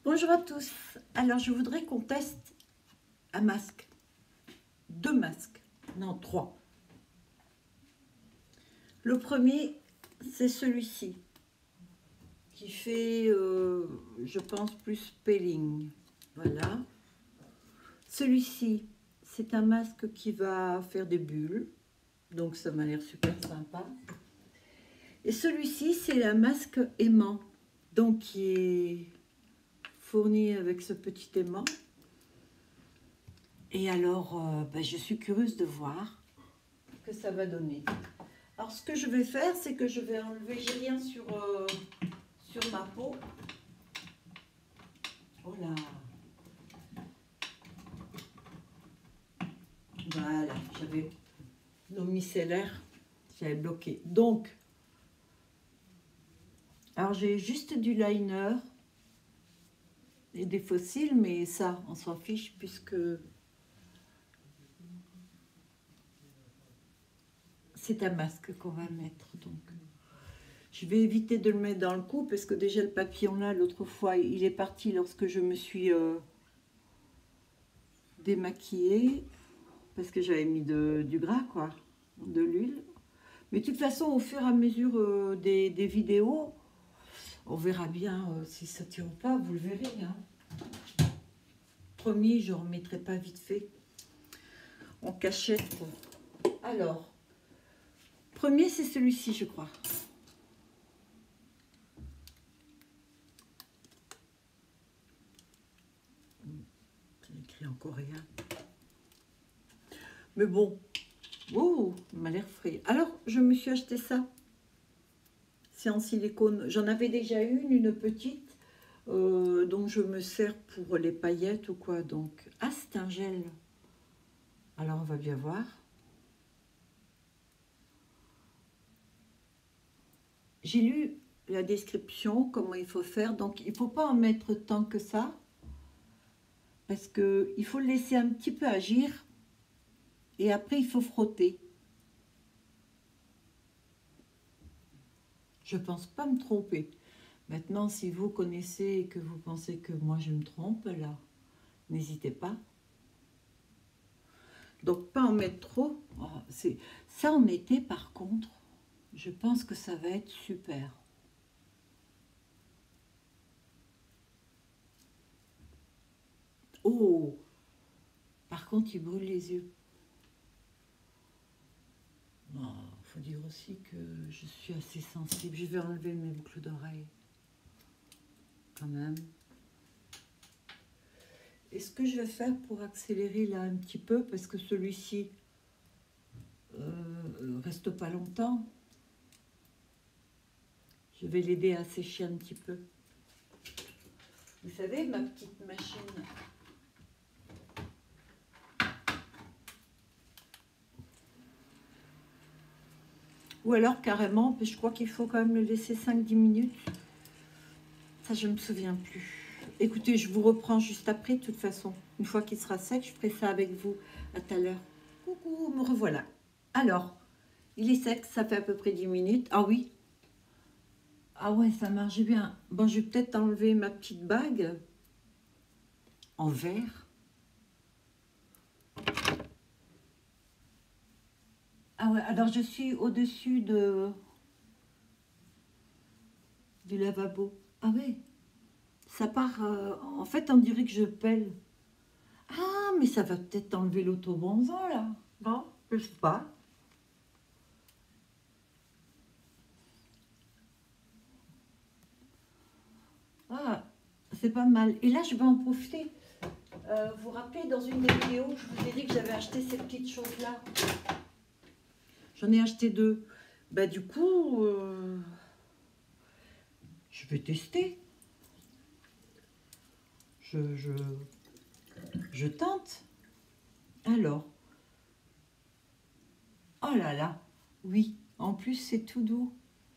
Bonjour à tous. Alors, je voudrais qu'on teste un masque. 2 masques. Non, 3. Le premier, c'est celui-ci. Qui fait, je pense, plus peeling. Voilà. Celui-ci, c'est un masque qui va faire des bulles. Donc, ça m'a l'air super sympa. Et celui-ci, c'est un masque aimant. Donc, qui est fourni avec ce petit aimant. Et alors, je suis curieuse de voir ce que ça va donner. Alors, ce que je vais faire, c'est que je vais enlever, j'ai rien sur ma peau. Oh là! Voilà, j'avais l'eau micellaire, j'avais bloqué. Donc, alors j'ai juste du liner et des fossiles, mais ça, on s'en fiche puisque c'est un masque qu'on va mettre. Donc, je vais éviter de le mettre dans le cou parce que déjà le papillon là, l'autre fois, il est parti lorsque je me suis démaquillée parce que j'avais mis du gras, quoi, de l'huile. Mais de toute façon, au fur et à mesure des vidéos, on verra bien si ça tient ou pas, vous le verrez. Hein. Promis, je ne remettrai pas vite fait en cachette. Alors, premier, c'est celui-ci, je crois. C'est écrit en coréen. Mais bon, oh, il m'a l'air frais. Alors, je me suis acheté ça. C'est en silicone. J'en avais déjà une petite, dont je me sers pour les paillettes ou quoi. Donc, ah, c'est un gel. Alors, on va bien voir. J'ai lu la description, comment il faut faire. Donc, il ne faut pas en mettre tant que ça. Parce qu'il faut le laisser un petit peu agir. Et après, il faut frotter. Je ne pense pas me tromper. Maintenant, si vous connaissez et que vous pensez que moi je me trompe, là, n'hésitez pas. Donc, pas en mettre trop. Oh, ça, en été, par contre, je pense que ça va être super. Oh! Par contre, il brûle les yeux. Il faut dire aussi que je suis assez sensible. Je vais enlever mes boucles d'oreilles. Quand même. Et ce que je vais faire pour accélérer là un petit peu, parce que celui-ci reste pas longtemps, je vais l'aider à sécher un petit peu. Vous savez, ma petite machine. Ou alors carrément, je crois qu'il faut quand même le laisser 5-10 minutes. Ça, je ne me souviens plus. Écoutez, je vous reprends juste après, de toute façon. Une fois qu'il sera sec, je ferai ça avec vous à tout à l'heure. Coucou, me revoilà. Alors, il est sec, ça fait à peu près 10 minutes. Ah oui. Ah ouais, ça marche bien. Bon, je vais peut-être enlever ma petite bague en verre. Ah ouais, alors je suis au-dessus du lavabo. Ah ouais, ça part... en fait, on dirait que je pèle. Ah, mais ça va peut-être enlever l'autobronzant, là. Non, je sais pas. Ah, c'est pas mal. Et là, je vais en profiter. Vous vous rappelez, dans une des vidéos, je vous ai dit que j'avais acheté ces petites choses-là. J'en ai acheté 2. Bah, du coup, je vais tester. Je tente. Alors. Oh là là. Oui. En plus, c'est tout doux.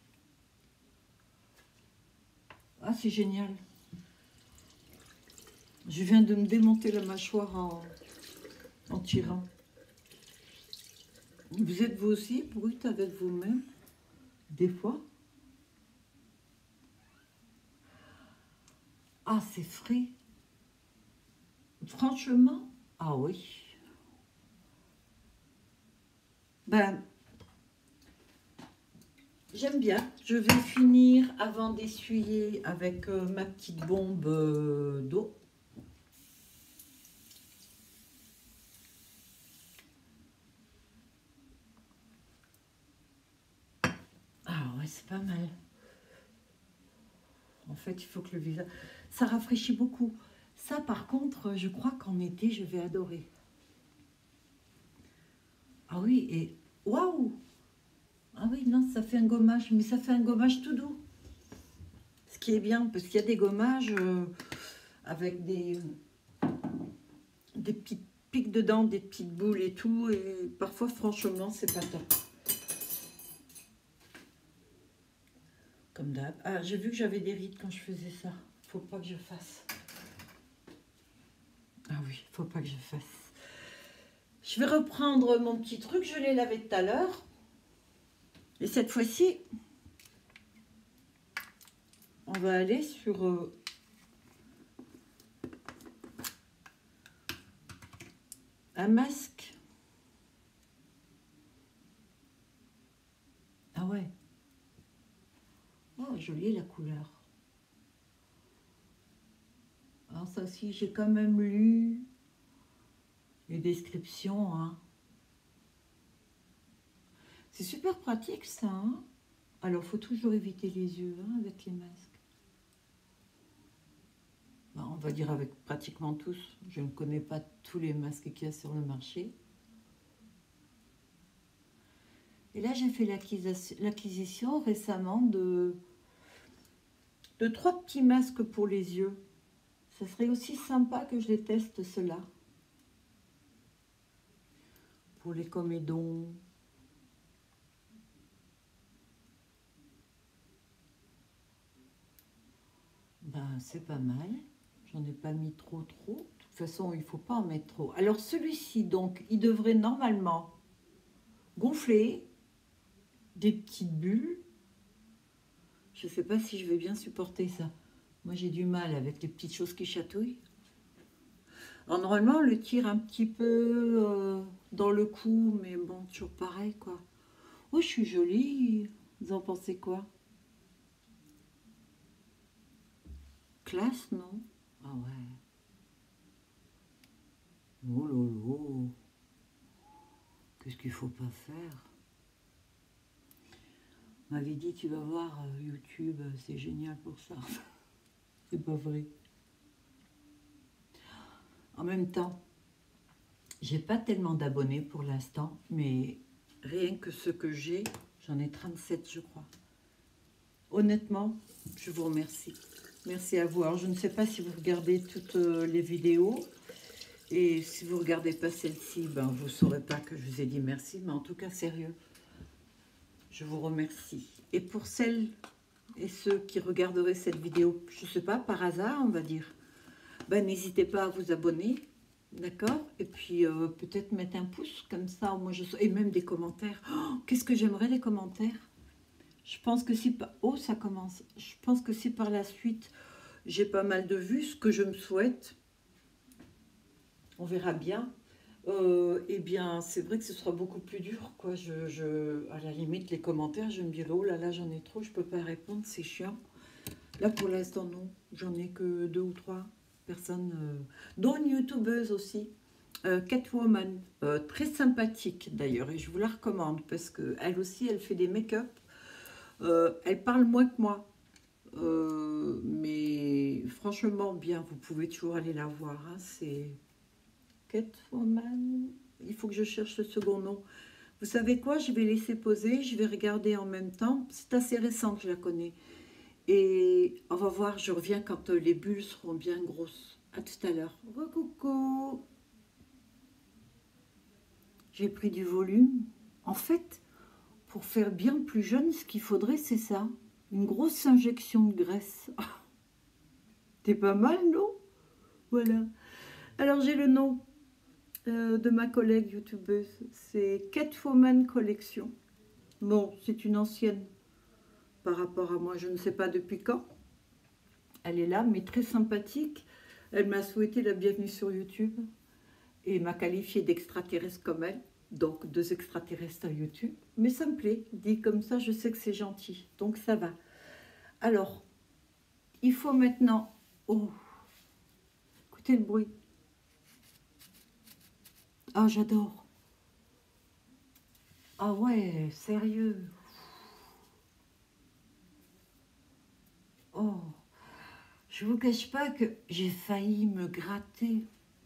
Ah, c'est génial. Je viens de me démonter la mâchoire en tirant. Vous êtes vous aussi brute avec vous-même, des fois? Ah, c'est frais. Franchement, ah oui. Ben, j'aime bien. Je vais finir avant d'essuyer avec ma petite bombe d'eau. Ah ouais, c'est pas mal. En fait, il faut que le visage... Ça rafraîchit beaucoup. Ça, par contre, je crois qu'en été, je vais adorer. Ah oui, et... Waouh! Ah oui, non, ça fait un gommage, mais ça fait un gommage tout doux. Ce qui est bien, parce qu'il y a des gommages avec des petites pics dedans, des petites boules et tout, et parfois, franchement, c'est pas top. Comme d'hab. Ah, j'ai vu que j'avais des rides quand je faisais ça. Faut pas que je fasse. Ah oui, faut pas que je fasse. Je vais reprendre mon petit truc, je l'ai lavé tout à l'heure. Et cette fois-ci, on va aller sur un masque. Ah ouais. Oh, jolie la couleur. Alors ça aussi, j'ai quand même lu les descriptions. Hein. C'est super pratique ça. Hein. Alors, faut toujours éviter les yeux hein, avec les masques. Bon, on va dire avec pratiquement tous. Je ne connais pas tous les masques qu'il y a sur le marché. Et là, j'ai fait l'acquisition récemment de 3 petits masques pour les yeux. Ça serait aussi sympa que je les teste, ceux-là. Pour les comédons. Ben, c'est pas mal. J'en ai pas mis trop. De toute façon, il faut pas en mettre trop. Alors, celui-ci, donc, il devrait normalement gonfler des petites bulles. Je ne sais pas si je vais bien supporter ça. Moi, j'ai du mal avec les petites choses qui chatouillent. Alors, normalement, on le tire un petit peu dans le cou, mais bon, toujours pareil, quoi. Oh, je suis jolie. Vous en pensez quoi? Classe, non? Ah ouais. Oh lolo. Qu'est-ce qu'il faut pas faire? On m'avait dit, tu vas voir YouTube, c'est génial pour ça. C'est pas vrai. En même temps, j'ai pas tellement d'abonnés pour l'instant, mais rien que ce que j'ai, j'en ai 37, je crois. Honnêtement, je vous remercie. Merci à vous. Alors, je ne sais pas si vous regardez toutes les vidéos. Et si vous ne regardez pas celle-ci, ben, vous ne saurez pas que je vous ai dit merci. Mais en tout cas, sérieux, je vous remercie. Et pour celles et ceux qui regarderaient cette vidéo, je ne sais pas, par hasard, on va dire, ben, n'hésitez pas à vous abonner. D'accord. Et puis, peut-être mettre un pouce, comme ça, moi, et même des commentaires. Oh, qu'est-ce que j'aimerais, les commentaires. Je pense que si... Oh, ça commence. Je pense que si par la suite, j'ai pas mal de vues, ce que je me souhaite, on verra bien. Eh bien, c'est vrai que ce sera beaucoup plus dur, quoi. À la limite, les commentaires, je me dirais, oh là là, j'en ai trop, je peux pas répondre, c'est chiant. Là, pour l'instant, non. J'en ai que 2 ou 3 personnes, dont une youtubeuse aussi, Catwoman, très sympathique d'ailleurs, et je vous la recommande, parce qu'elle aussi, elle fait des make-up. Elle parle moins que moi, mais franchement bien, vous pouvez toujours aller la voir. Hein, c'est Catwoman. Il faut que je cherche le second nom. Vous savez quoi? Je vais laisser poser, je vais regarder en même temps. C'est assez récent que je la connais. Et on va voir, je reviens quand les bulles seront bien grosses. À tout à l'heure. Coucou. J'ai pris du volume. En fait, pour faire bien plus jeune, ce qu'il faudrait, c'est ça. Une grosse injection de graisse. C'est pas mal, non? Voilà. Alors, j'ai le nom de ma collègue youtubeuse. C'est Catwoman Collection. Bon, c'est une ancienne par rapport à moi. Je ne sais pas depuis quand. Elle est là, mais très sympathique. Elle m'a souhaité la bienvenue sur YouTube et m'a qualifiée d'extraterrestre comme elle. Donc, 2 extraterrestres à YouTube. Mais ça me plaît. Dit comme ça, je sais que c'est gentil. Donc, ça va. Alors, il faut maintenant... Oh, écoutez le bruit. Ah, j'adore. Ah ouais, sérieux. Oh, je vous cache pas que j'ai failli me gratter.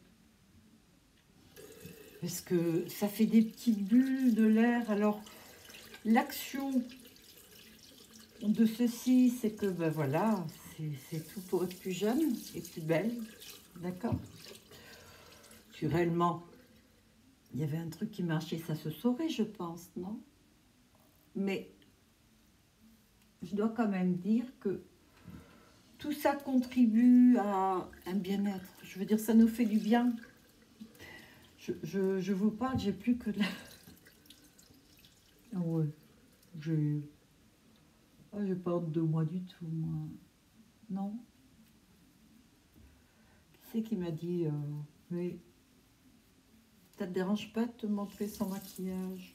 Parce que ça fait des petites bulles de l'air. Alors, l'action de ceci, c'est que, ben voilà, c'est tout pour être plus jeune et plus belle. D'accord? Naturellement, il y avait un truc qui marchait, ça se saurait, je pense, non? Mais je dois quand même dire que tout ça contribue à un bien-être. Je veux dire, ça nous fait du bien. Je vous parle, j'ai plus que de la... Ah ouais, j'ai pas honte de moi du tout, moi. Non? Qui c'est qui m'a dit, mais ça te dérange pas de te montrer sans maquillage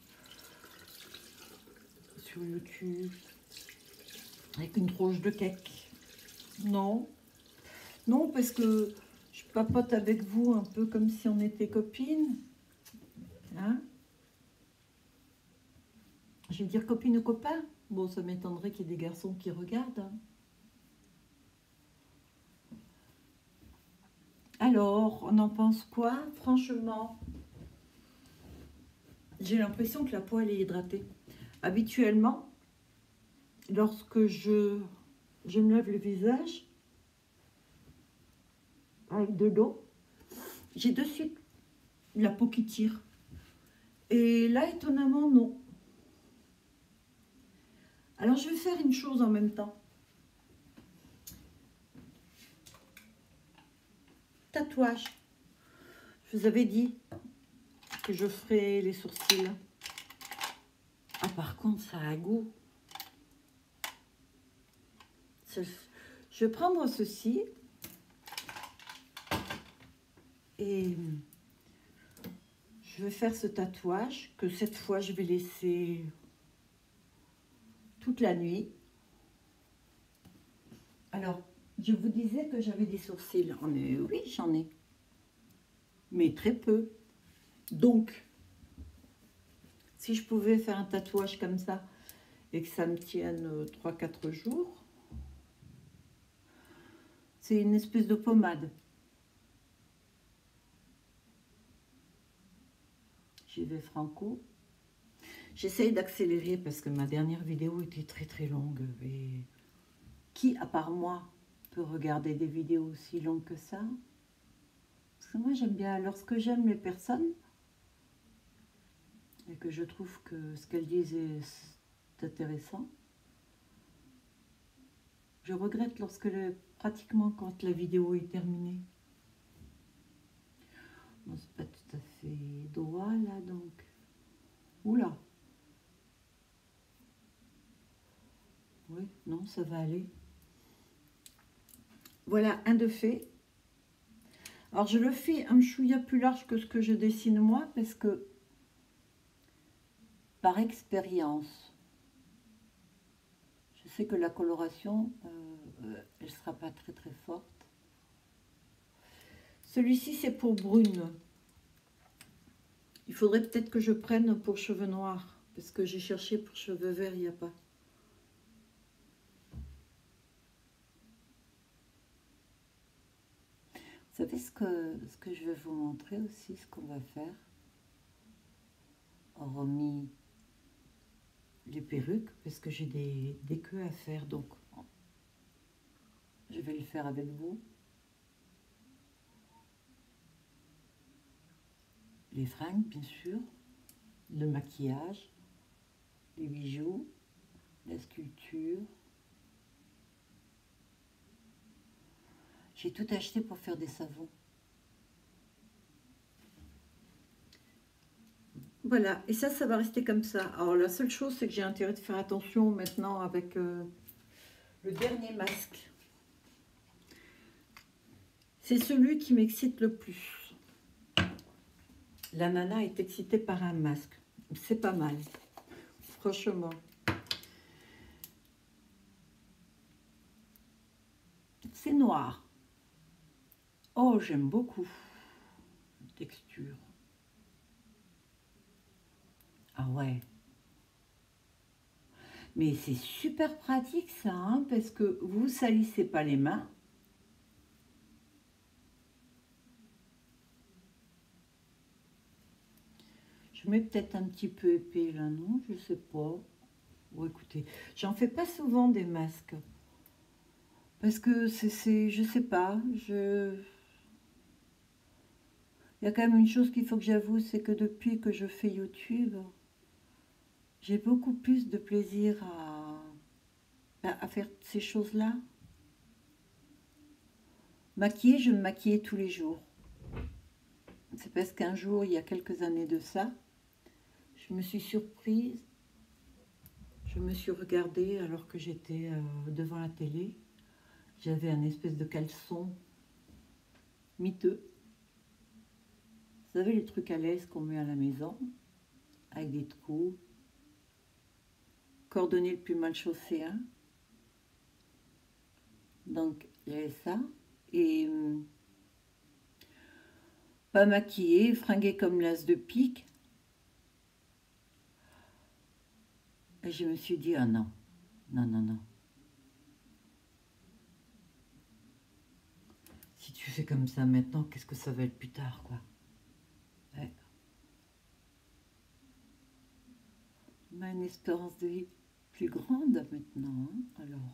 sur YouTube avec une tranche de cake? Non. Non, parce que je papote avec vous un peu comme si on était copines. Hein? Je vais dire copine ou copain. Bon, ça m'étonnerait qu'il y ait des garçons qui regardent. Hein. Alors, on en pense quoi? Franchement, j'ai l'impression que la peau, elle est hydratée. Habituellement, lorsque je me lave le visage avec de l'eau, j'ai de suite la peau qui tire. Et là, étonnamment, non. Alors, je vais faire une chose en même temps. Tatouage. Je vous avais dit que je ferais les sourcils. Ah, par contre, ça a goût. Je vais prendre ceci et je vais faire ce tatouage que cette fois, je vais laisser toute la nuit. Alors, je vous disais que j'avais des sourcils. Oui, j'en ai. Mais très peu. Donc, si je pouvais faire un tatouage comme ça et que ça me tienne 3-4 jours, c'est une espèce de pommade. J'y vais franco. J'essaye d'accélérer parce que ma dernière vidéo était très longue. Et qui, à part moi, peut regarder des vidéos aussi longues que ça? Parce que moi, j'aime bien, lorsque j'aime les personnes et que je trouve que ce qu'elles disent est intéressant, je regrette pratiquement quand la vidéo est terminée. Bon, c'est pas tout à fait droit là, donc. Oula. Oui, non, ça va aller. Voilà, un de fait. Alors, je le fais un chouïa plus large que ce que je dessine moi, parce que, par expérience, je sais que la coloration, elle ne sera pas très forte. Celui-ci, c'est pour brune. Il faudrait peut-être que je prenne pour cheveux noirs, parce que j'ai cherché pour cheveux verts, il n'y a pas. Vous savez ce que je vais vous montrer aussi, ce qu'on va faire, hormis les perruques, parce que j'ai des queues à faire, donc je vais le faire avec vous. Les fringues, bien sûr, le maquillage, les bijoux, la sculpture. J'ai tout acheté pour faire des savons. Voilà, et ça va rester comme ça. Alors la seule chose, c'est que j'ai intérêt de faire attention maintenant avec le dernier masque. C'est celui qui m'excite le plus. La nana est excitée par un masque. C'est pas mal. Franchement. C'est noir. Oh, j'aime beaucoup la texture. Ah ouais. Mais c'est super pratique ça, hein, parce que vous salissez pas les mains. Je mets peut-être un petit peu épais là, non? Je sais pas. Bon, écoutez, j'en fais pas souvent des masques. Parce que je sais pas, il y a quand même une chose qu'il faut que j'avoue, c'est que depuis que je fais YouTube, j'ai beaucoup plus de plaisir à faire ces choses-là. Maquiller, je me maquillais tous les jours. C'est parce qu'un jour, il y a quelques années de ça, je me suis surprise. Je me suis regardée alors que j'étais devant la télé. J'avais un espèce de caleçon miteux. Vous savez, les trucs à l'aise qu'on met à la maison, avec des trous. Cordonnier le plus mal chaussé, hein. Donc, il y avait ça. Et pas maquillée, fringuée comme l'as de pique. Et je me suis dit, ah non, non, non, non. Si tu fais comme ça maintenant, qu'est-ce que ça va être plus tard, quoi. Ouais. On a une espérance de vie plus grande maintenant, hein. Alors,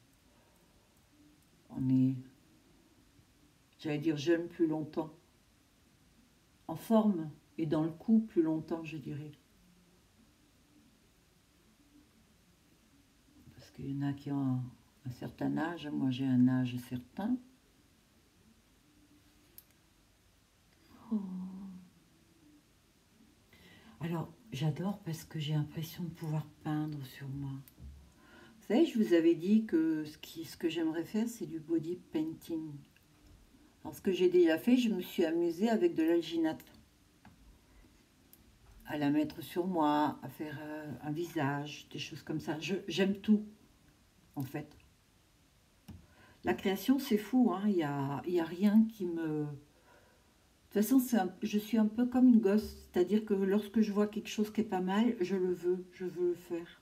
on est, j'allais dire, jeune plus longtemps. En forme et dans le coup plus longtemps, je dirais. Parce qu'il y en a qui ont un certain âge, moi j'ai un âge certain. Oh. Alors, j'adore parce que j'ai l'impression de pouvoir peindre sur moi. Vous savez, je vous avais dit que ce que j'aimerais faire, c'est du body painting. Alors, ce que j'ai déjà fait, je me suis amusée avec de l'alginate. À la mettre sur moi, à faire un visage, des choses comme ça. J'aime tout, en fait. La création, c'est fou, hein. Il y a rien qui me... De toute façon, je suis un peu comme une gosse. C'est-à-dire que lorsque je vois quelque chose qui est pas mal, je veux le faire.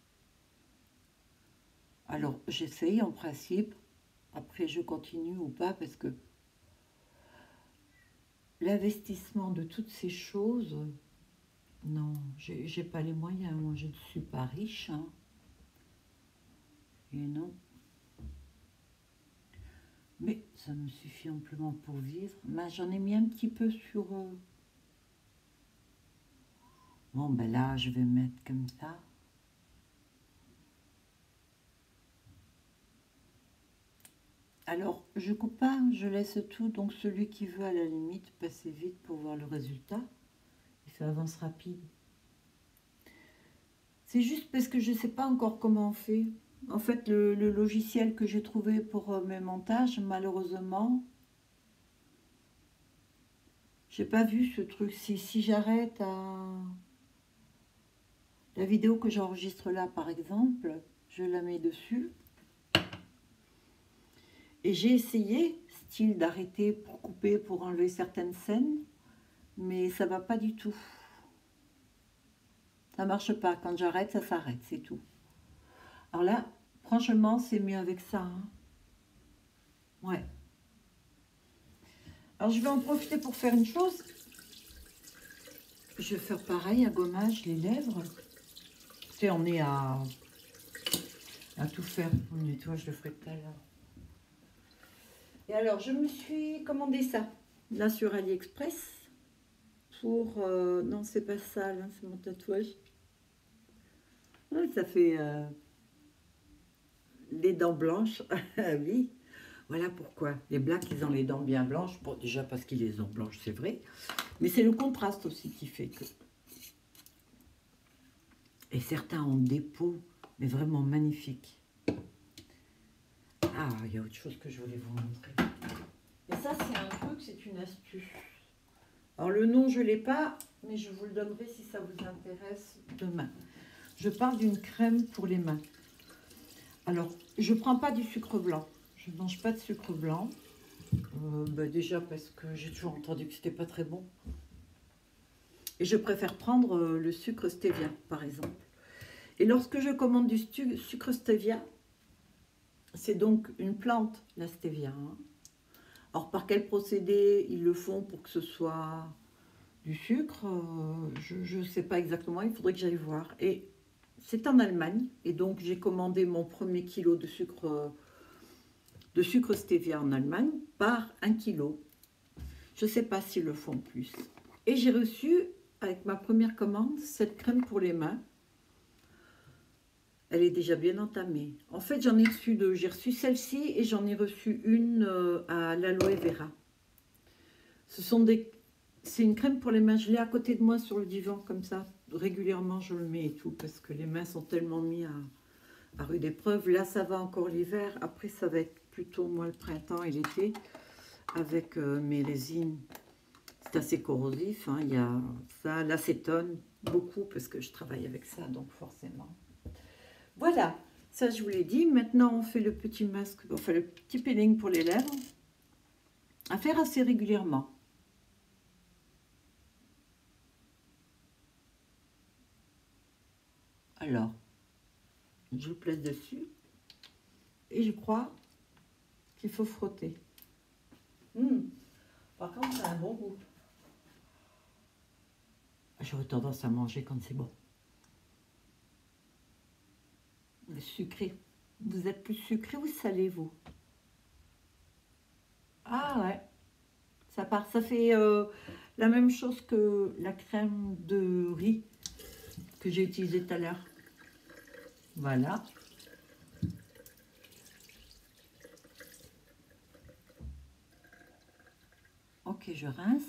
Alors, j'essaye en principe. Après, je continue ou pas parce que l'investissement de toutes ces choses, non, j'ai pas les moyens. Moi, je ne suis pas riche, hein. Et non. Mais ça me suffit amplement pour vivre. Mais j'en ai mis un petit peu sur... Bon, ben là, je vais mettre comme ça. Alors, je coupe pas, je laisse tout. Donc, celui qui veut, à la limite, passer vite pour voir le résultat. Il fait avance rapide. C'est juste parce que je ne sais pas encore comment on fait. En fait, le logiciel que j'ai trouvé pour mes montages, malheureusement, j'ai pas vu ce truc. Si j'arrête la vidéo que j'enregistre là, par exemple, je la mets dessus. Et j'ai essayé, style d'arrêter pour couper, pour enlever certaines scènes, mais ça va pas du tout. Ça marche pas. Quand j'arrête, ça s'arrête, c'est tout. Alors là, franchement, c'est mieux avec ça, hein. Ouais. Alors, je vais en profiter pour faire une chose. Je vais faire pareil, un gommage, les lèvres. Tu sais, on est à tout faire pour le nettoyage, je le ferai tout à l'heure. Et alors, je me suis commandé ça, là, sur AliExpress. Pour... non, c'est pas ça, là, c'est mon tatouage. Ouais, ça fait les dents blanches, oui. Voilà pourquoi. Les blacks, ils ont les dents bien blanches. Bon, déjà parce qu'ils les ont blanches, c'est vrai. Mais c'est le contraste aussi qui fait que... Et certains ont des peaux, mais vraiment magnifiques. Ah, il y a autre chose que je voulais vous montrer. Mais ça c'est un truc, c'est une astuce. Alors le nom je ne l'ai pas, mais je vous le donnerai si ça vous intéresse demain. Je parle d'une crème pour les mains. Alors, je ne prends pas du sucre blanc. Je ne mange pas de sucre blanc. Déjà parce que j'ai toujours entendu que c'était pas très bon. Et je préfère prendre le sucre stevia, par exemple. Et lorsque je commande du sucre stevia, c'est donc une plante, la stevia. Hein. Alors, par quel procédé ils le font pour que ce soit du sucre je ne sais pas exactement, il faudrait que j'aille voir. Et c'est en Allemagne, et donc j'ai commandé mon premier kilo de sucre stevia en Allemagne par 1 kilo. Je ne sais pas s'ils le font plus. Et j'ai reçu, avec ma première commande, cette crème pour les mains. Elle est déjà bien entamée. En fait, j'ai reçu celle-ci et j'en ai reçu une à l'aloe vera. C'est une crème pour les mains. Je l'ai à côté de moi sur le divan, comme ça. Régulièrement, je le mets et tout, parce que les mains sont tellement mises à rude épreuve. Là, ça va encore l'hiver. Après, ça va être plutôt, moi, le printemps et l'été. Avec mes résines, c'est assez corrosif. Hein. Il y a ça, l'acétone, beaucoup, parce que je travaille avec ça, donc forcément. Voilà, ça je vous l'ai dit. Maintenant, on fait le petit masque, enfin le petit peeling pour les lèvres, à faire assez régulièrement. Alors, je le place dessus et je crois qu'il faut frotter. Par contre, ça a un bon goût. J'aurais tendance à manger quand c'est bon. Le sucré. Vous êtes plus sucré ou salé, vous? Ah ouais, ça part. Ça fait la même chose que la crème de riz que j'ai utilisée tout à l'heure. Voilà. Ok, je rince.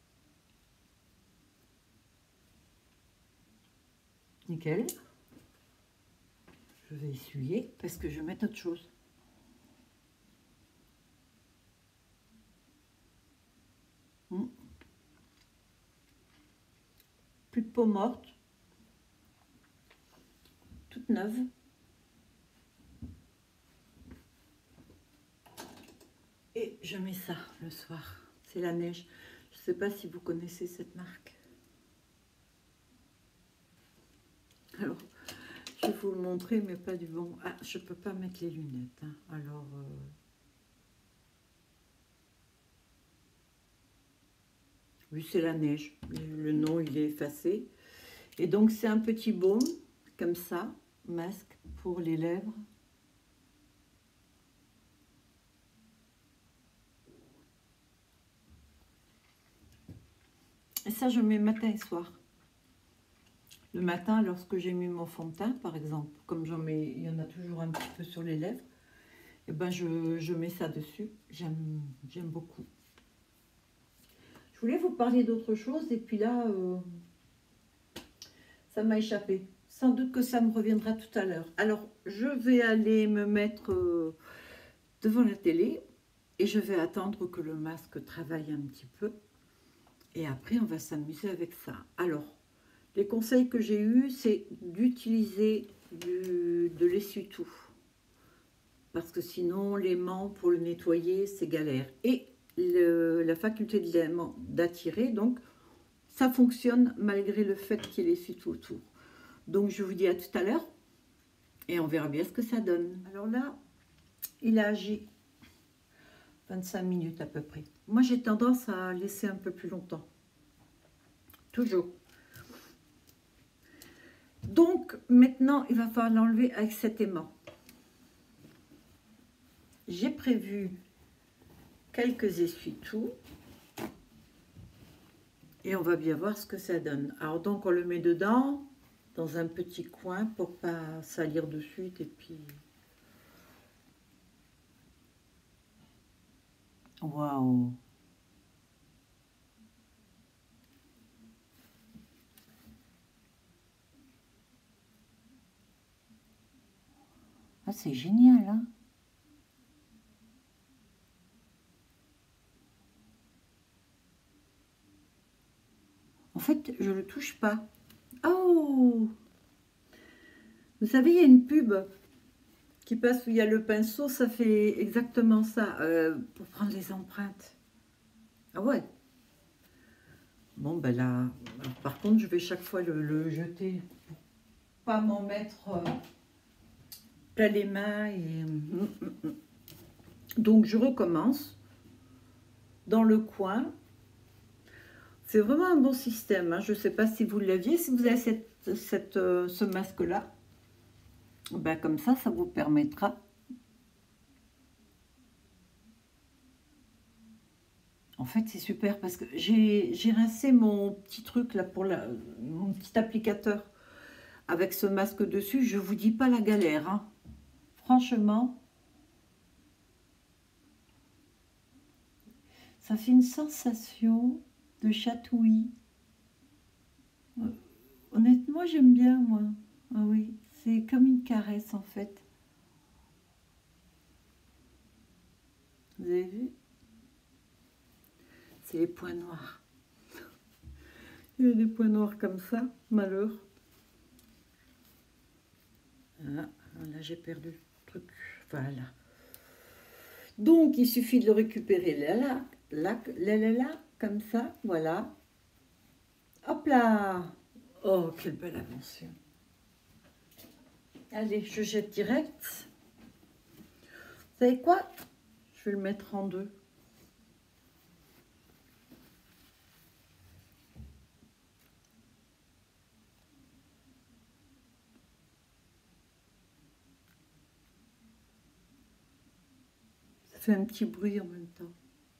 Nickel. Je vais essuyer parce que je vais mettre autre chose. Plus de peau morte. Toute neuve. Et je mets ça le soir. C'est la neige. Je ne sais pas si vous connaissez cette marque. Alors, je vais vous le montrer, mais pas du bon. Ah, je ne peux pas mettre les lunettes. Hein. Alors... Oui, c'est la neige. Le nom, il est effacé. Et donc, c'est un petit baume, comme ça, masque pour les lèvres. Et ça, je mets matin et soir. Le matin, lorsque j'ai mis mon fond de teint, par exemple, comme j'en mets, il y en a toujours un petit peu sur les lèvres, et ben je mets ça dessus. J'aime beaucoup. Je voulais vous parler d'autre chose, et puis là, ça m'a échappé. Sans doute que ça me reviendra tout à l'heure. Alors, je vais aller me mettre devant la télé, et je vais attendre que le masque travaille un petit peu. Et après, on va s'amuser avec ça. Alors, les conseils que j'ai eus, c'est d'utiliser de l'essuie-tout. Parce que sinon, l'aimant, pour le nettoyer, c'est galère. Et la faculté de l'aimant d'attirer, donc, ça fonctionne malgré le fait qu'il y ait l'essuie-tout autour. Donc, je vous dis à tout à l'heure. Et on verra bien ce que ça donne. Alors là, il a agi 25 minutes à peu près. Moi, j'ai tendance à laisser un peu plus longtemps. Toujours. Donc, maintenant, il va falloir l'enlever avec cet aimant. J'ai prévu quelques essuie-tout. Et on va bien voir ce que ça donne. Alors, donc, on le met dedans, dans un petit coin, pour pas salir de suite. Et puis... Waouh! Ah, c'est génial, hein? En fait, je le touche pas. Oh! Vous savez, il y a une pub qui passe où il y a le pinceau, ça fait exactement ça, pour prendre les empreintes. Ah ouais. Bon, ben là, alors, par contre, je vais chaque fois le jeter pour pas m'en mettre plein les mains. Et... Donc, je recommence dans le coin. C'est vraiment un bon système. Hein. Je ne sais pas si vous l'aviez, si vous avez ce masque-là. Ben, comme ça vous permettra. En fait, c'est super parce que j'ai rincé mon petit truc là pour mon petit applicateur avec ce masque dessus. Je vous dis pas la galère. Hein. Franchement, ça fait une sensation de chatouillis. Honnêtement, j'aime bien, moi. Ah oui, c'est comme une caresse, en fait. Vous avez vu? C'est les points noirs. Il y a des points noirs comme ça, malheur. Ah, là, j'ai perdu le truc. Voilà. Donc, il suffit de le récupérer là, comme ça, voilà. Hop là! Oh, quelle belle invention! Allez, je jette direct. Vous savez quoi? Je vais le mettre en deux. Ça fait un petit bruit en même temps.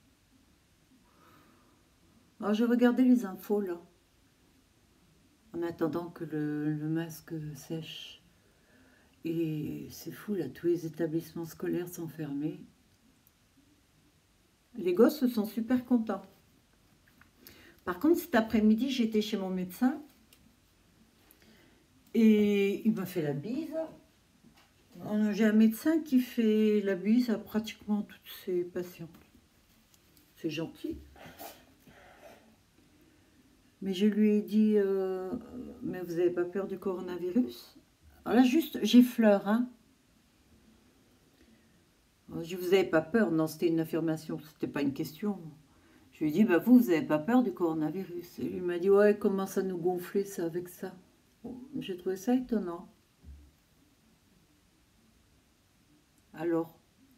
Alors, j'ai regardé les infos là, en attendant que le masque sèche. Et c'est fou là, tous les établissements scolaires sont fermés. Les gosses sont super contents. Par contre, cet après-midi, j'étais chez mon médecin et il m'a fait la bise. J'ai un médecin qui fait la bise à pratiquement toutes ses patients. C'est gentil. Mais je lui ai dit, mais vous n'avez pas peur du coronavirus? Alors là, juste, j'effleure, hein. Je vous n'avez pas peur? Non, c'était une affirmation, c'était pas une question. Je lui ai dit, bah vous n'avez pas peur du coronavirus? Et lui m'a dit, ouais, commence à nous gonfler ça avec ça. Bon, j'ai trouvé ça étonnant. Alors,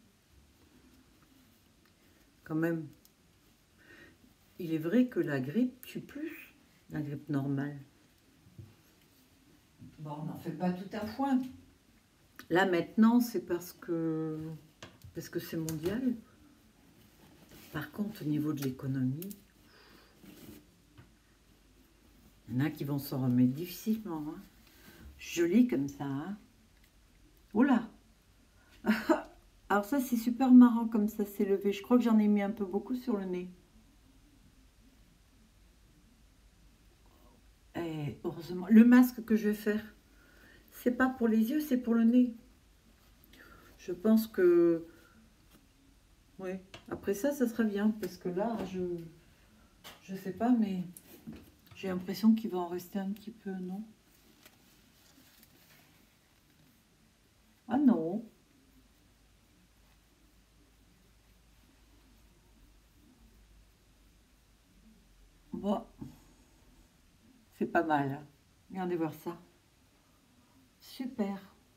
quand même, il est vrai que la grippe tue plus, la grippe normale. Bon, on n'en fait pas tout à foin. Là, maintenant, c'est parce que c'est mondial. Par contre, au niveau de l'économie, il y en a qui vont s'en remettre difficilement. Hein. Joli comme ça. Hein. Oula. Alors ça, c'est super marrant comme ça s'est levé. Je crois que j'en ai mis un peu beaucoup sur le nez. Et heureusement, le masque que je vais faire, c'est pas pour les yeux, c'est pour le nez. Je pense que... Oui, après ça sera bien. Parce que là, je sais pas, mais j'ai l'impression qu'il va en rester un petit peu, non? Ah non. Bon, c'est pas mal. Regardez voir ça. Super.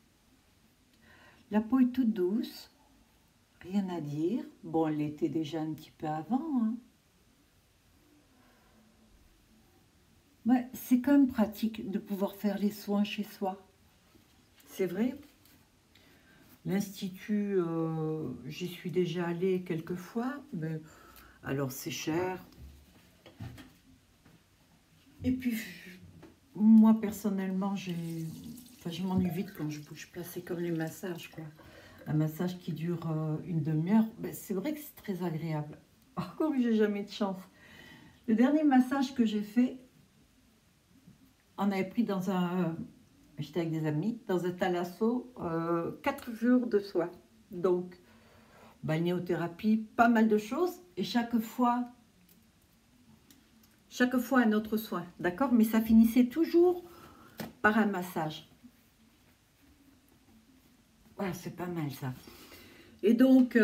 La peau est toute douce. Rien à dire. Bon, elle était déjà un petit peu avant. Hein. Ouais, c'est quand même pratique de pouvoir faire les soins chez soi. C'est vrai. L'Institut, j'y suis déjà allée quelques fois. Mais alors, c'est cher. Et puis, moi, personnellement, je m'ennuie vite quand je bouge pas. C'est comme les massages, quoi. Un massage qui dure une demi-heure, ben, c'est vrai que c'est très agréable. Encore que j'ai jamais de chance. Le dernier massage que j'ai fait, on avait pris dans un... J'étais avec des amis, dans un thalasso, 4 jours de soins. Donc, balnéothérapie, pas mal de choses. Et chaque fois, Chaque fois un autre soin, d'accord? Mais ça finissait toujours par un massage. Voilà, c'est pas mal ça. Et donc,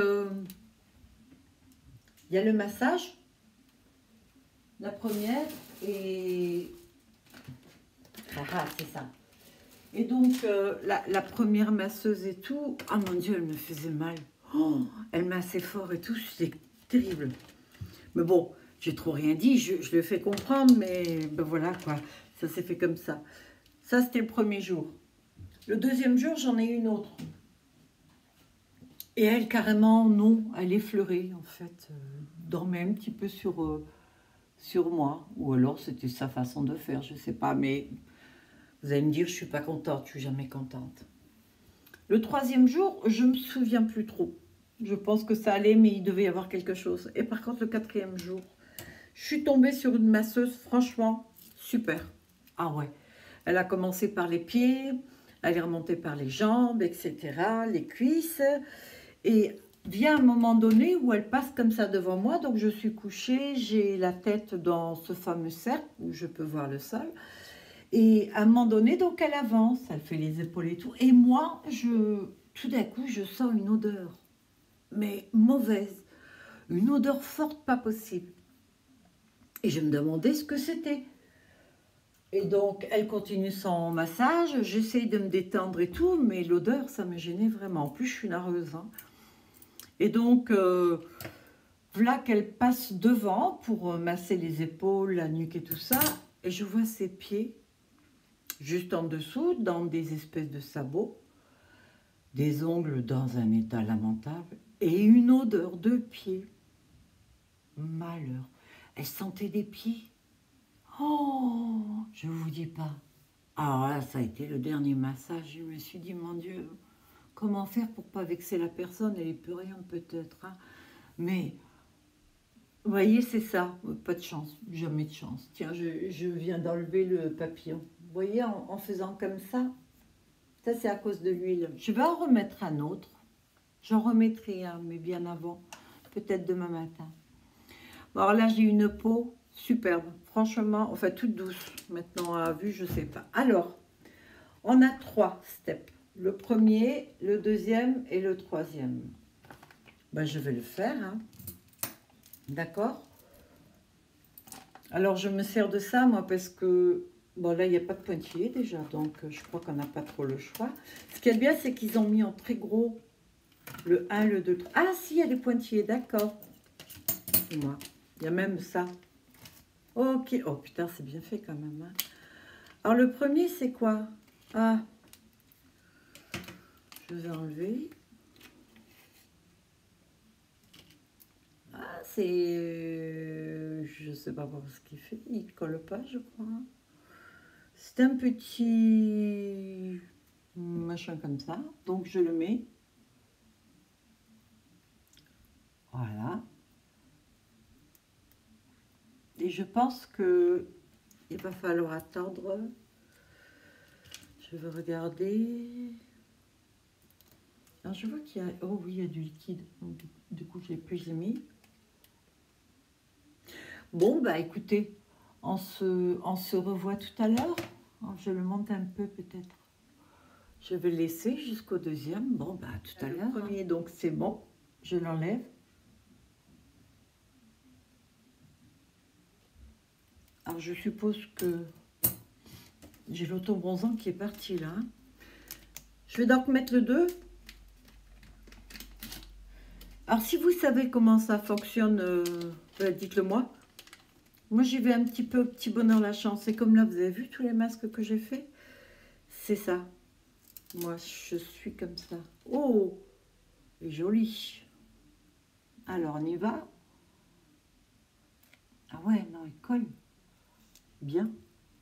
il y a le massage, la première, et... Ah, c'est ça. Et donc, la première masseuse et tout, oh mon Dieu, elle me faisait mal. Oh, elle massait fort et tout, c'était terrible. Mais bon, j'ai trop rien dit, je le fais comprendre, mais ben voilà quoi, ça s'est fait comme ça. Ça, c'était le premier jour. Le deuxième jour, j'en ai une autre. Et elle, carrément, non, elle effleurait, en fait, dormait un petit peu sur moi. Ou alors, c'était sa façon de faire, je sais pas, mais vous allez me dire, je suis pas contente, je suis jamais contente. Le troisième jour, je me souviens plus trop. Je pense que ça allait, mais il devait y avoir quelque chose. Et par contre, le quatrième jour, je suis tombée sur une masseuse, franchement, super. Ah ouais, elle a commencé par les pieds, elle est remontée par les jambes, etc., les cuisses. Et vient un moment donné où elle passe comme ça devant moi, donc je suis couchée, j'ai la tête dans ce fameux cercle où je peux voir le sol. Et à un moment donné, donc elle avance, elle fait les épaules et tout. Et moi, tout d'un coup, je sens une odeur, mais mauvaise. Une odeur forte, pas possible. Et je me demandais ce que c'était. Et donc, elle continue son massage, j'essaye de me détendre et tout, mais l'odeur, ça me gênait vraiment. En plus, je suis nareuse, hein. Et donc, voilà qu'elle passe devant pour masser les épaules, la nuque et tout ça. Et je vois ses pieds juste en dessous, dans des espèces de sabots, des ongles dans un état lamentable et une odeur de pieds. Malheur. Elle sentait des pieds. Oh, je vous dis pas. Alors là, ça a été le dernier massage. Je me suis dit, mon Dieu, comment faire pour pas vexer la personne? Elle est plus rien peut-être, hein. Mais, vous voyez, c'est ça. Pas de chance, jamais de chance. Tiens, je viens d'enlever le papillon. Vous voyez, en faisant comme ça c'est à cause de l'huile. Je vais en remettre un autre. J'en remettrai un, mais bien avant. Peut-être demain matin. Bon, alors là, j'ai une peau superbe. Franchement, enfin, toute douce. Maintenant, à vue, je sais pas. Alors, on a 3 steps. Le premier, le deuxième et le troisième. Ben, je vais le faire, hein. D'accord? Alors, je me sers de ça, moi, parce que... Bon, là, il n'y a pas de pointillé, déjà. Donc, je crois qu'on n'a pas trop le choix. Ce qui est bien, c'est qu'ils ont mis en très gros le 1, le 2, 3. Ah, si, il y a des pointillés, d'accord. Moi, il y a même ça. Ok. Oh, putain, c'est bien fait, quand même, hein. Alors, le premier, c'est quoi? Ah, je vais enlever. Ah, c'est... je sais pas ce qu'il fait. Il ne colle pas, je crois. C'est un petit machin comme ça. Donc, je le mets. Voilà. Et je pense que il va falloir attendre. Je vais regarder. Alors, je vois qu'il y a... Oh oui, il y a du liquide. Donc, du coup, je l'ai mis. Bon, bah écoutez, on se revoit tout à l'heure. Je le monte un peu peut-être. Je vais le laisser jusqu'au deuxième. Bon, bah tout à l'heure. Le premier, donc c'est bon. Je l'enlève. Alors, je suppose que j'ai l'autobronzant qui est parti là. Je vais donc mettre le 2. Alors, si vous savez comment ça fonctionne, dites-le moi. Moi, j'y vais un petit peu au petit bonheur la chance. Et comme là, vous avez vu tous les masques que j'ai fait, c'est ça. Moi, je suis comme ça. Oh, joli. Alors, on y va. Ah ouais, non, il colle. Bien.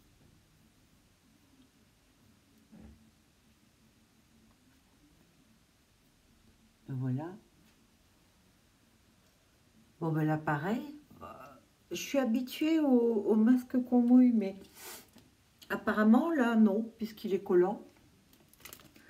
Voilà. Bon, ben là, pareil. Je suis habituée au masque qu'on mouille, mais apparemment, là, non, puisqu'il est collant.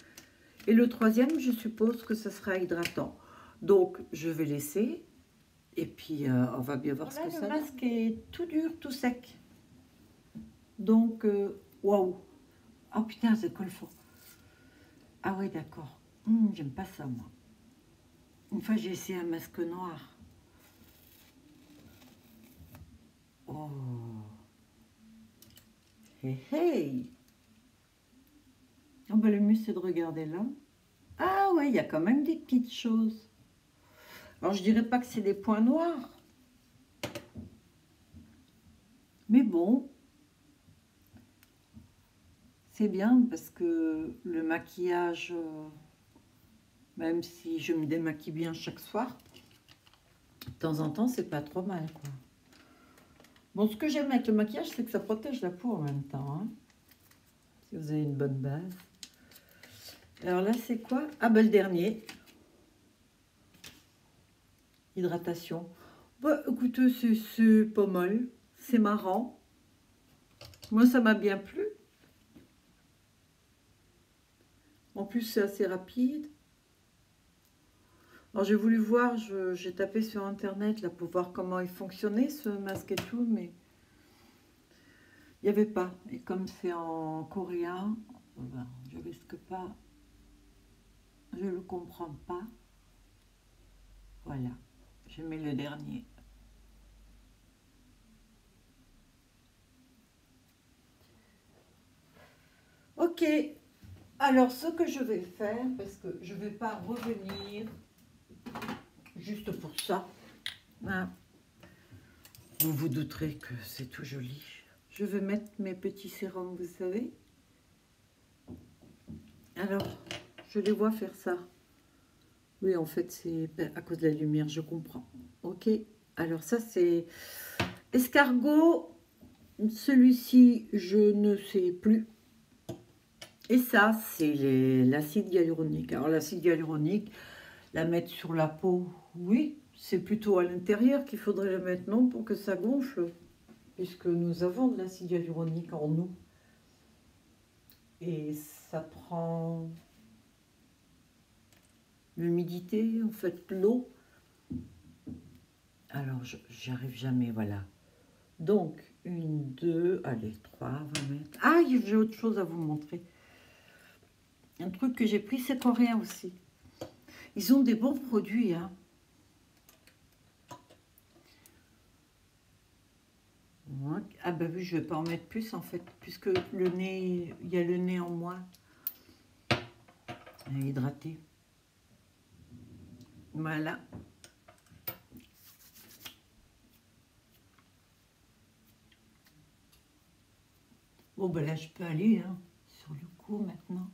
Et le troisième, je suppose que ce sera hydratant. Donc, je vais laisser. Et puis, on va bien voir ce que ça donne. Le masque est tout dur, tout sec. Donc, waouh. Oh putain, c'est colle fort. Ah ouais, d'accord. J'aime pas ça, moi. Une fois, j'ai essayé un masque noir. Oh. Hey, hey. Oh, bah, le mieux, c'est de regarder là. Ah ouais, il y a quand même des petites choses. Alors, je dirais pas que c'est des points noirs. Mais bon, c'est bien parce que le maquillage, même si je me démaquille bien chaque soir, de temps en temps, c'est pas trop mal, quoi. Bon, ce que j'aime avec le maquillage, c'est que ça protège la peau en même temps, hein, si vous avez une bonne base. Alors là, c'est quoi? Ah ben le dernier. Hydratation. Bah écoutez, c'est pas mal. C'est marrant. Moi, ça m'a bien plu. En plus, c'est assez rapide. Alors, j'ai voulu voir, j'ai tapé sur Internet là, pour voir comment il fonctionnait, ce masque et tout, mais il n'y avait pas. Et comme c'est en coréen, ben, je risque pas, je ne le comprends pas. Voilà, je mets le dernier. Ok, alors ce que je vais faire, parce que je ne vais pas revenir juste pour ça, hein. Vous vous douterez que c'est tout joli. Je vais mettre mes petits sérums, vous savez. Alors, je les vois faire ça. Oui, en fait, c'est à cause de la lumière, je comprends. Ok, alors ça, c'est escargot. Celui-ci, je ne sais plus. Et ça, c'est l'acide hyaluronique. Alors, l'acide hyaluronique, la mettre sur la peau, oui, c'est plutôt à l'intérieur qu'il faudrait le mettre, non, pour que ça gonfle, puisque nous avons de l'acide hyaluronique en nous. Et ça prend l'humidité, en fait, l'eau. Alors, j'arrive jamais, voilà. Donc, 1, 2, allez, 3, on va mettre... Ah, j'ai autre chose à vous montrer. Un truc que j'ai pris, c'est coréen aussi. Ils ont des bons produits, hein. Ah bah oui, je vais pas en mettre plus, en fait, puisque le nez, il y a le nez en moins. Hydraté. Voilà. Bon, ben là, je peux aller hein, sur le cou maintenant.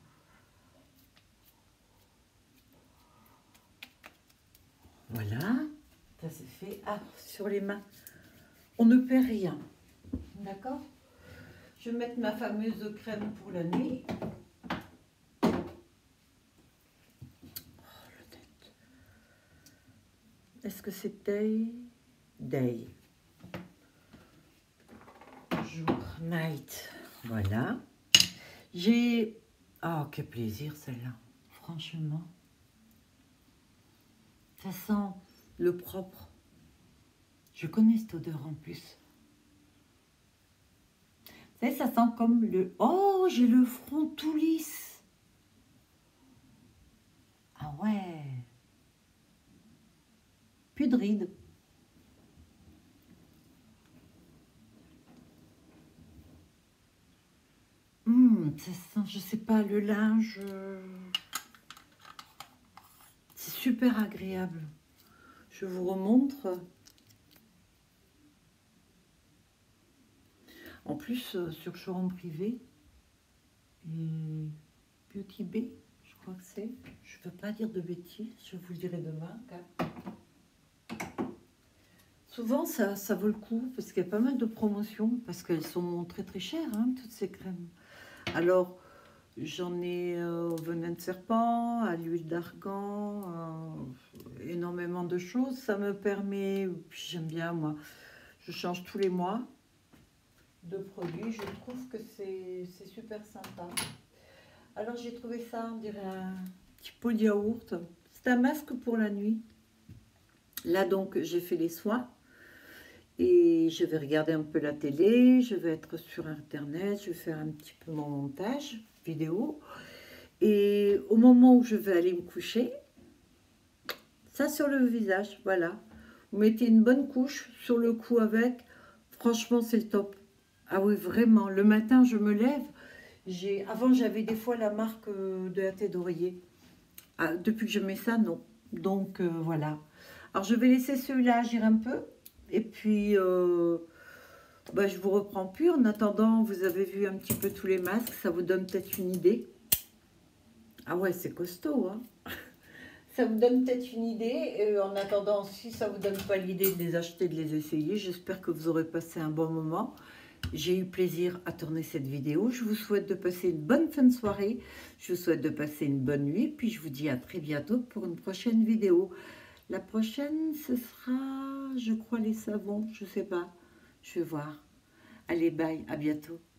Voilà. Ça c'est fait. Ah, sur les mains. On ne perd rien. D'accord? Je vais mettre ma fameuse crème pour la nuit. Oh, le tête. Est-ce que c'est Day? Day. Jour, night. Voilà. J'ai... Oh, quel plaisir celle-là. Franchement. Ça sent le propre. Je connais cette odeur en plus. Vous savez, ça sent comme le... Oh, j'ai le front tout lisse. Ah ouais. Plus de rides. Ça sent, je sais pas, le linge. C'est super agréable. Je vous remontre. En plus, sur showroom privé et Beauty Bay, je crois que c'est. Je ne veux pas dire de bêtises, je vous le dirai demain. Souvent, ça vaut le coup parce qu'il y a pas mal de promotions, parce qu'elles sont très très chères, hein, toutes ces crèmes. Alors, j'en ai au venin de serpent, à l'huile d'argan, énormément de choses. Ça me permet, j'aime bien moi, je change tous les mois de produits. Je trouve que c'est super sympa. Alors j'ai trouvé ça, on dirait un petit pot de yaourt. C'est un masque pour la nuit. Là, donc, j'ai fait les soins. Et je vais regarder un peu la télé. Je vais être sur Internet. Je vais faire un petit peu mon montage vidéo. Et au moment où je vais aller me coucher, ça sur le visage, voilà. Vous mettez une bonne couche sur le cou avec. Franchement, c'est le top. Ah oui, vraiment. Le matin, je me lève. Avant, j'avais des fois la marque de la tête d'oreiller. Ah, depuis que je mets ça, non. Donc, voilà. Alors, je vais laisser celui-là agir un peu. Et puis, bah, je vous reprends plus. En attendant, vous avez vu un petit peu tous les masques. Ça vous donne peut-être une idée. Ah ouais, c'est costaud, hein. Ça vous donne peut-être une idée. En attendant, si ça ne vous donne pas l'idée de les acheter, de les essayer, j'espère que vous aurez passé un bon moment. J'ai eu plaisir à tourner cette vidéo. Je vous souhaite de passer une bonne fin de soirée. Je vous souhaite de passer une bonne nuit. Puis je vous dis à très bientôt pour une prochaine vidéo. La prochaine, ce sera, je crois, les savons. Je ne sais pas. Je vais voir. Allez, bye. À bientôt.